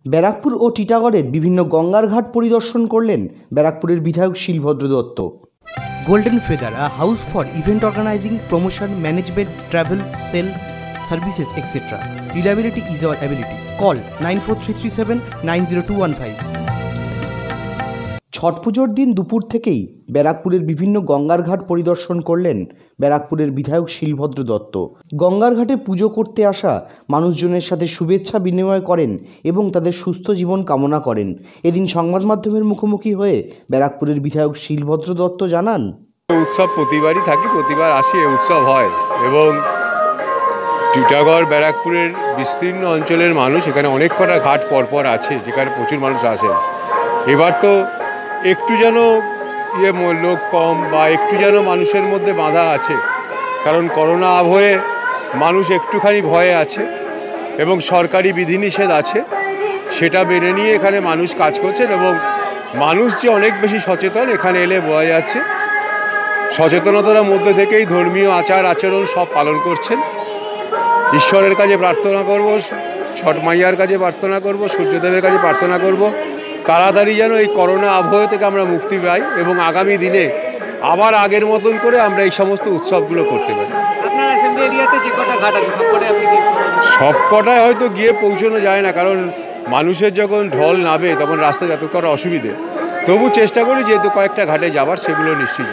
ব্যারাকপুর ও টিটাগড়ের বিভিন্ন গঙ্গার ঘাট পরিদর্শন করলেন ব্যারাকপুরের বিধায়ক Shilbhadra Dutta. Golden feather, a house for event organizing, promotion, management, travel, sale, services, etc. Reliability is our ability. Call 94337 90215. Chhath পুজোর দিন দুপুর থেকেই ব্যারাকপুরের বিভিন্ন গঙ্গার ঘাট পরিদর্শন করলেন ব্যারাকপুরের বিধায়ক শিলভদ্র দত্ত। গঙ্গার ঘাটে পুজো করতে আসা মানুষজনের সাথে শুভেচ্ছা বিনিময় করেন এবং তাদের সুস্থ জীবন কামনা করেন। এদিন সংবাদ মাধ্যমের মুখোমুখি হয়ে ব্যারাকপুরের বিধায়ক শিলভদ্র দত্ত জানান, উৎসব প্রতিবারই থাকে, প্রতিবার আসি এই উৎসব হয় এবং টিটাগড় ব্যারাকপুরের বিস্তীর্ণ অঞ্চলের মানুষ, এখানে অনেক কটা ঘাট পরপর আছে যেখানে প্রচুর মানুষ আসেন। এবার তো একটু যেন লোক কম বা একটু যেন মানুষের মধ্যে বাধা আছে, কারণ করোনা আবহে মানুষ একটুখানি ভয়ে আছে এবং সরকারি বিধিনিষেধ আছে, সেটা মেনে নিয়ে এখানে মানুষ কাজ করছেন এবং মানুষ যে অনেক বেশি সচেতন এখানে এলে বোঝা যাচ্ছে। সচেতনতার মধ্যে থেকেই ধর্মীয় আচার আচরণ সব পালন করছেন। ঈশ্বরের কাছে প্রার্থনা করব, ছট মাইয়ার কাছে প্রার্থনা করব, সূর্যদেবের কাছে প্রার্থনা করব তাড়াতাড়ি যেন এই করোনা আবহ থেকে আমরা মুক্তি পাই এবং আগামী দিনে আবার আগের মতন করে আমরা এই সমস্ত উৎসবগুলো করতে পারি। আপনার অ্যাসেম্বলি এরিয়াতে যে কটা ঘাট আছে সবকটায় হয়তো গিয়ে পৌঁছানো যায় না, কারণ মানুষের যখন ঢল নামে তখন রাস্তায় যাতায়াত করা অসুবিধে। তবু চেষ্টা করি যেহেতু কয়েকটা ঘাটে যাবার, সেগুলো নিশ্চিত।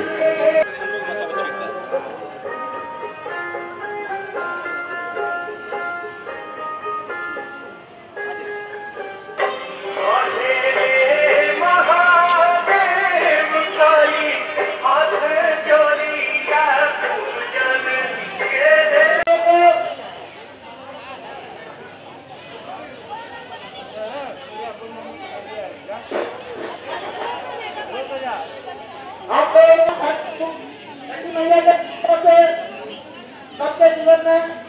आपको जीवन में